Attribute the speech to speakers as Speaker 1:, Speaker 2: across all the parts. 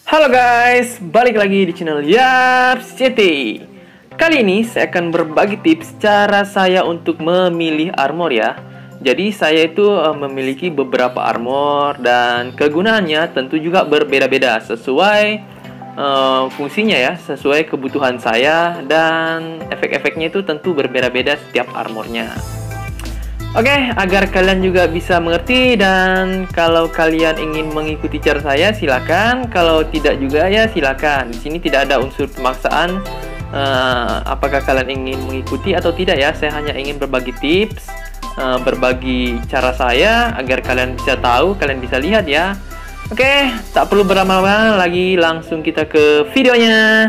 Speaker 1: Halo guys, balik lagi di channel Yaps City. Kali ini saya akan berbagi tips cara saya untuk memilih armor ya. Jadi saya itu memiliki beberapa armor dan kegunaannya tentu juga berbeda-beda sesuai fungsinya ya, sesuai kebutuhan saya, dan efek-efeknya itu tentu berbeda-beda setiap armornya. Oke, agar kalian juga bisa mengerti, dan kalau kalian ingin mengikuti cara saya silakan, kalau tidak juga ya silakan. Di sini tidak ada unsur pemaksaan apakah kalian ingin mengikuti atau tidak ya. Saya hanya ingin berbagi tips, berbagi cara saya agar kalian bisa tahu, kalian bisa lihat ya. Oke, tak perlu berlama-lama lagi, langsung kita ke videonya.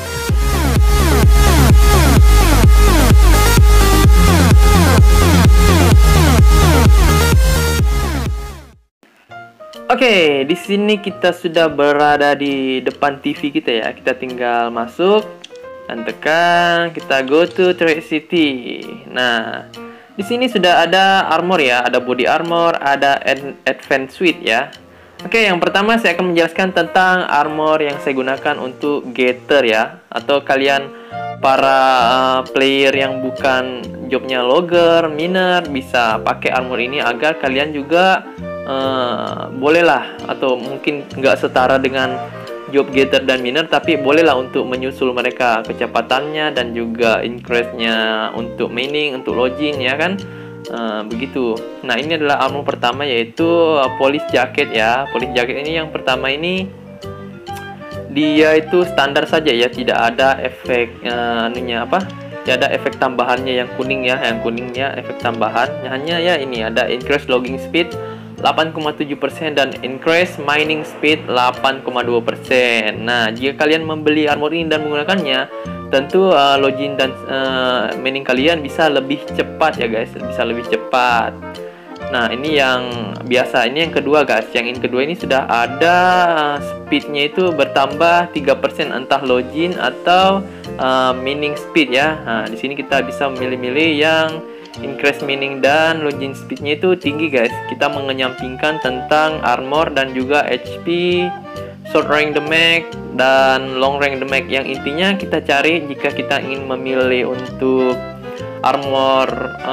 Speaker 1: Oke, di sini kita sudah berada di depan TV kita ya. Kita tinggal masuk dan tekan, kita go to Trade City. Nah, di sini sudah ada armor ya, ada body armor, ada advance suite ya. Oke, yang pertama saya akan menjelaskan tentang armor yang saya gunakan untuk getter ya, atau kalian para player yang bukan jobnya logger, miner bisa pakai armor ini agar kalian juga bolehlah, atau mungkin nggak setara dengan job getter dan miner, tapi bolehlah untuk menyusul mereka kecepatannya dan juga increase-nya untuk mining, untuk login ya kan. Begitu. Nah, ini adalah armor pertama, yaitu police jacket ya. Police jacket ini yang pertama ini dia itu standar saja ya, tidak ada efek tidak ada efek tambahannya yang kuning ya. Yang kuningnya efek tambahan, hanya ya ini ada increase logging speed 8,7% dan increase mining speed 8,2%. Nah, jika kalian membeli armor ini dan menggunakannya, tentu login dan mining kalian bisa lebih cepat ya guys, bisa lebih cepat. Nah, ini yang biasa. Ini yang kedua guys. Yang kedua ini sudah ada speednya itu bertambah 3%, entah login atau mining speed ya. Nah, di sini kita bisa memilih-milih yang increase mining dan login speednya itu tinggi guys. Kita mengenyampingkan tentang armor dan juga HP, short range damage dan long range damage. Yang intinya kita cari jika kita ingin memilih untuk armor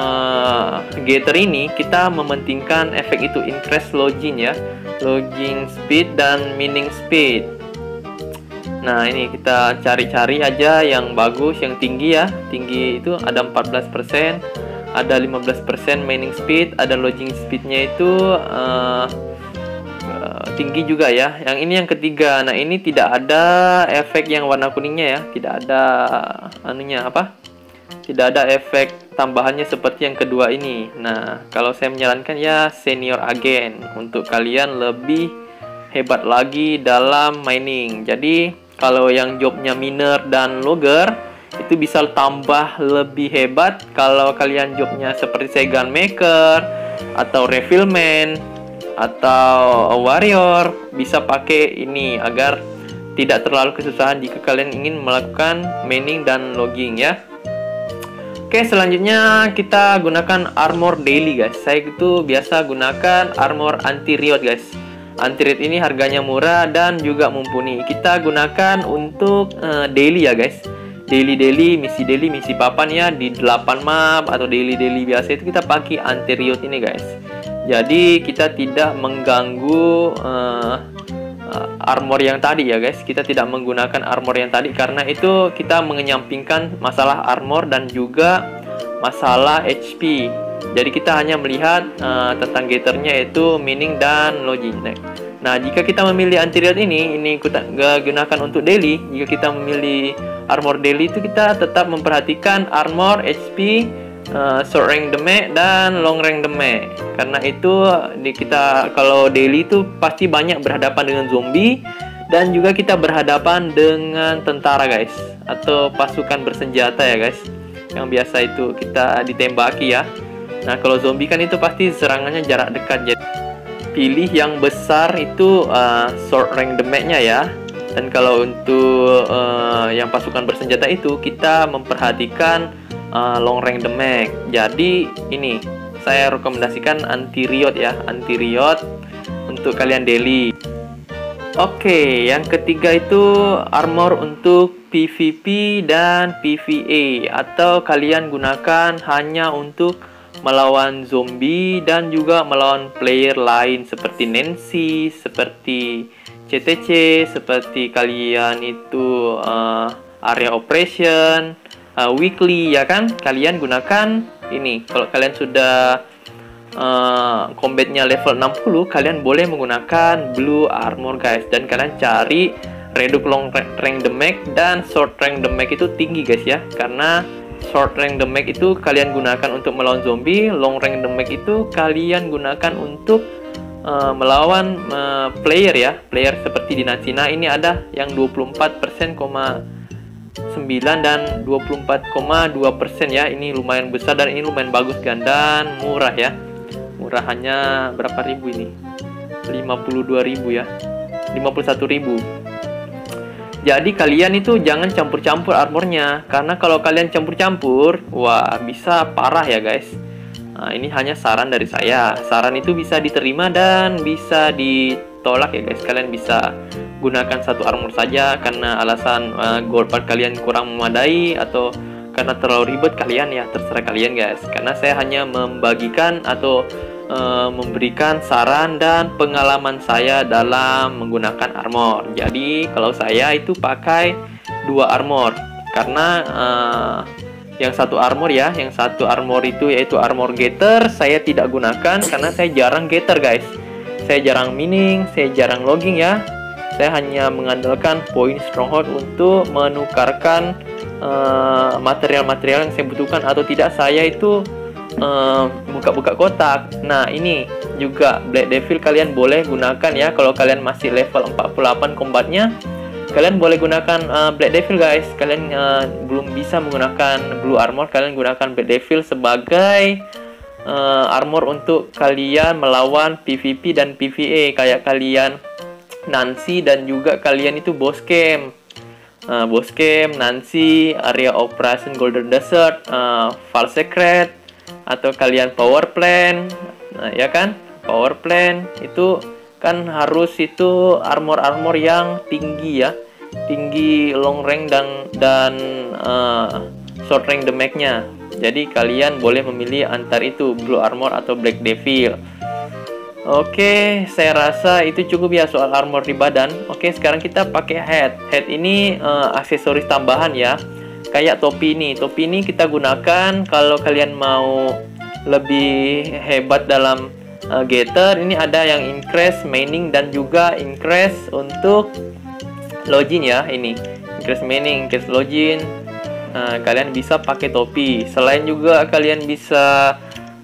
Speaker 1: getter ini, kita mementingkan efek itu increase login ya, login speed dan mining speed. Nah, ini kita cari-cari aja yang bagus, yang tinggi ya. Tinggi itu ada 14%, ada 15% mining speed, ada login speednya itu tinggi juga ya. Yang ini yang ketiga. Nah, ini tidak ada efek yang warna kuningnya ya, tidak ada tidak ada efek tambahannya seperti yang kedua ini. Nah, kalau saya menyarankan ya senior agent untuk kalian lebih hebat lagi dalam mining. Jadi kalau yang jobnya miner dan logger itu bisa tambah lebih hebat. Kalau kalian jobnya seperti saya gunmaker atau refillman atau warrior, bisa pakai ini agar tidak terlalu kesusahan jika kalian ingin melakukan mining dan logging ya. Oke, selanjutnya kita gunakan armor daily guys. Saya itu biasa gunakan armor anti riot guys. Anti riot ini harganya murah dan juga mumpuni. Kita gunakan untuk daily ya guys. Daily, misi papan ya, di 8 map atau daily biasa itu kita pakai anti riot ini guys. Jadi kita tidak mengganggu armor yang tadi ya guys. Kita tidak menggunakan armor yang tadi karena itu kita mengenyampingkan masalah armor dan juga masalah HP. Jadi kita hanya melihat tentang getternya, yaitu mining dan login. Nah, jika kita memilih anti riot ini kita gunakan untuk daily. Jika kita memilih armor daily itu kita tetap memperhatikan armor, HP, short range damage dan long range damage. Karena itu kita kalau daily itu pasti banyak berhadapan dengan zombie dan juga kita berhadapan dengan tentara guys, atau pasukan bersenjata ya guys. Yang biasa itu kita ditembaki ya. Nah, kalau zombie kan itu pasti serangannya jarak dekat. Jadi pilih yang besar itu short range damage-nya ya. Dan kalau untuk yang pasukan bersenjata itu kita memperhatikan long range damage. Jadi ini saya rekomendasikan anti riot ya, anti riot untuk kalian daily. Oke, yang ketiga itu armor untuk PvP dan PvE, atau kalian gunakan hanya untuk melawan zombie dan juga melawan player lain seperti Nancy, seperti CTC, seperti kalian itu area operation, weekly ya kan. Kalian gunakan ini. Kalau kalian sudah combatnya level 60, kalian boleh menggunakan blue armor guys, dan kalian cari reduce long range damage dan short range damage itu tinggi guys ya, karena short range damage itu kalian gunakan untuk melawan zombie, long range damage itu kalian gunakan untuk melawan player ya, player seperti di Nancina. Ini ada yang 24%,9 dan 24,2% ya. Ini lumayan besar dan ini lumayan bagus kan, dan murah ya. Murah, hanya berapa ribu ini? 52.000 ya. 51.000. Jadi kalian itu jangan campur-campur armornya, karena kalau kalian campur-campur, wah bisa parah ya guys. Nah, ini hanya saran dari saya. Saran itu bisa diterima dan bisa ditolak ya guys. Kalian bisa gunakan satu armor saja karena alasan gold part kalian kurang memadai, atau karena terlalu ribet, kalian ya terserah kalian guys. Karena saya hanya membagikan atau memberikan saran dan pengalaman saya dalam menggunakan armor. Jadi kalau saya itu pakai 2 armor, karena yang satu armor ya, yang satu armor itu yaitu armor getter, saya tidak gunakan karena saya jarang getter guys. Saya jarang mining, saya jarang logging ya. Saya hanya mengandalkan poin stronghold untuk menukarkan material-material yang saya butuhkan, atau tidak saya itu buka-buka kotak. Nah ini juga Black Devil kalian boleh gunakan ya. Kalau kalian masih level 48 combatnya, kalian boleh gunakan Black Devil guys. Kalian belum bisa menggunakan blue armor, kalian gunakan Black Devil sebagai armor untuk kalian melawan PvP dan PvE, kayak kalian Nancy dan juga kalian itu Boss Camp. Boss Camp, Nancy, area operation Golden Desert, Far Secret, atau kalian power plant. Nah ya kan, power plant itu kan harus itu armor yang tinggi ya, tinggi long range dan short range damage-nya. Jadi kalian boleh memilih antar itu, blue armor atau Black Devil. Oke, saya rasa itu cukup ya soal armor di badan. Oke, sekarang kita pakai head. Head ini aksesoris tambahan ya. Kayak topi ini. Topi ini kita gunakan kalau kalian mau lebih hebat dalam getter. Ini ada yang increase mining dan juga increase untuk login ya. Ini increase mining, increase login. Kalian bisa pakai topi. Selain juga kalian bisa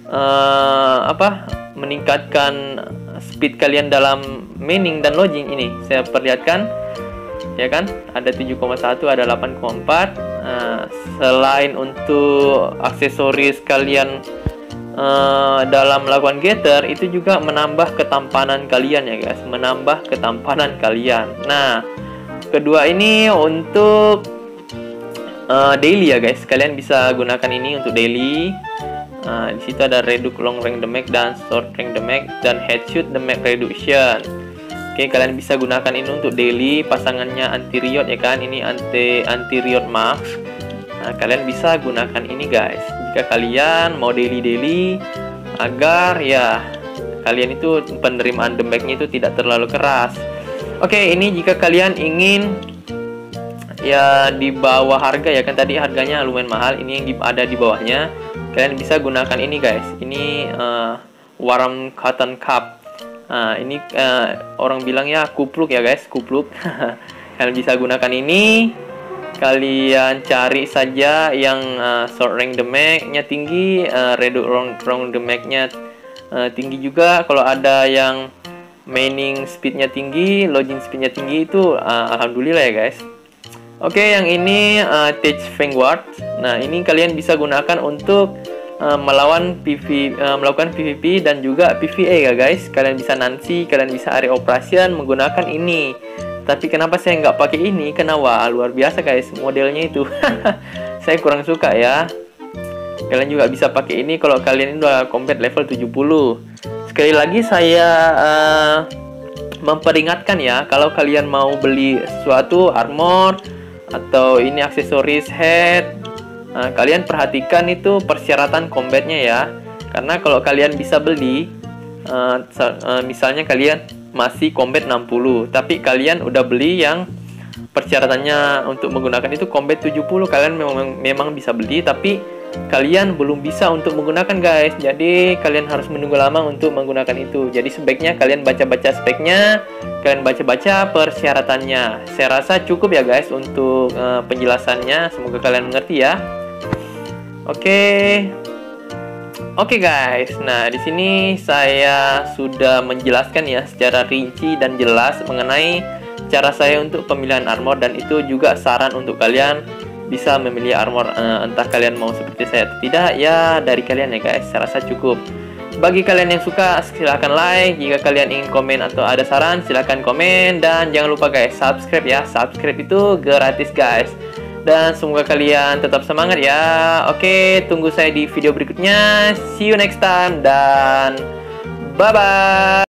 Speaker 1: meningkatkan speed kalian dalam mining dan lodging. Ini saya perlihatkan ya kan, ada 7,1, ada 8,4. Selain untuk aksesoris kalian dalam melakukan getter, itu juga menambah ketampanan kalian ya guys, menambah ketampanan kalian. Nah kedua ini untuk daily ya guys, kalian bisa gunakan ini untuk daily. Di situ ada reduce long range damage dan short range damage dan headshot damage reduction. Oke, kalian bisa gunakan ini untuk daily. Pasangannya anti riot ya kan, ini anti riot max. Nah, kalian bisa gunakan ini guys jika kalian mau daily agar ya kalian itu penerimaan damage-nya itu tidak terlalu keras. Oke, ini jika kalian ingin ya di bawah harga ya kan, tadi harganya lumayan mahal, ini yang ada di bawahnya. Kalian bisa gunakan ini guys, ini warm cotton cup. Ini orang bilang ya kupluk ya guys, kupluk. Kalian bisa gunakan ini. Kalian cari saja yang short range damage-nya tinggi, reduce long damage-nya tinggi juga. Kalau ada yang mining speed-nya tinggi, login speed-nya tinggi, itu alhamdulillah ya guys. Oke, yang ini Tech Vanguard. Nah, ini kalian bisa gunakan untuk melakukan PvP dan juga PvE ya guys. Kalian bisa Nancy, kalian bisa area operation menggunakan ini. Tapi kenapa saya nggak pakai ini? Karena wah luar biasa guys modelnya itu. Saya kurang suka ya. Kalian juga bisa pakai ini kalau kalian ini udah combat level 70. Sekali lagi saya memperingatkan ya, kalau kalian mau beli sesuatu armor atau ini aksesoris head, kalian perhatikan itu persyaratan combatnya ya. Karena kalau kalian bisa beli, misalnya kalian masih combat 60, tapi kalian udah beli yang persyaratannya untuk menggunakan itu combat 70, kalian memang bisa beli, tapi kalian belum bisa untuk menggunakan guys. Jadi kalian harus menunggu lama untuk menggunakan itu. Jadi sebaiknya kalian baca-baca speknya, kalian baca-baca persyaratannya. Saya rasa cukup ya guys untuk penjelasannya. Semoga kalian mengerti ya. Oke guys. Nah, di sini saya sudah menjelaskan ya secara rinci dan jelas mengenai cara saya untuk pemilihan armor, dan itu juga saran untuk kalian bisa memilih armor, entah kalian mau seperti saya atau tidak ya, dari kalian ya guys. Saya rasa cukup. Bagi kalian yang suka silahkan like, jika kalian ingin komen atau ada saran silahkan komen, dan jangan lupa guys subscribe ya. Subscribe itu gratis guys, dan semoga kalian tetap semangat ya. Oke, tunggu saya di video berikutnya. See you next time dan bye bye.